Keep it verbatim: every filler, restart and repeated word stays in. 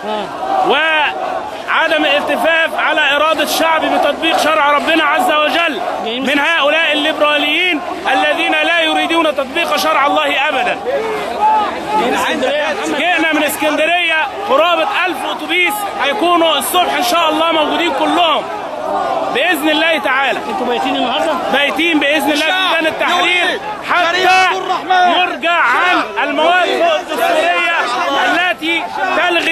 وعدم الالتفاف على إرادة الشعب بتطبيق شرع ربنا عز وجل من هؤلاء الليبراليين الذين لا يريدون تطبيق شرع الله أبدا. جئنا من اسكندرية قرابة ألف أتوبيس هيكونوا الصبح إن شاء الله موجودين كلهم بإذن الله تعالى. انتوا بايتين النهارده؟ بايتين بإذن الله في ميدان التحرير حتى نرجع عن المواد الدستورية التي تلغي